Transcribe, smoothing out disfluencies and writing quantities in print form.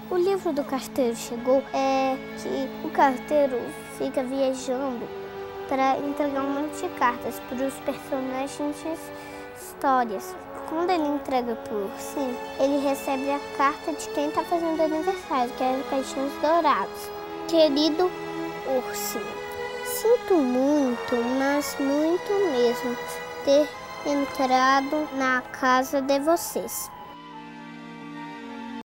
O livro do carteiro chegou é que o carteiro fica viajando para entregar um monte de cartas para os personagens de histórias. Quando ele entrega para o ursinho, ele recebe a carta de quem está fazendo aniversário, que é Caixinhos Dourados. Querido ursinho, sinto muito, mas muito mesmo, ter entrado na casa de vocês.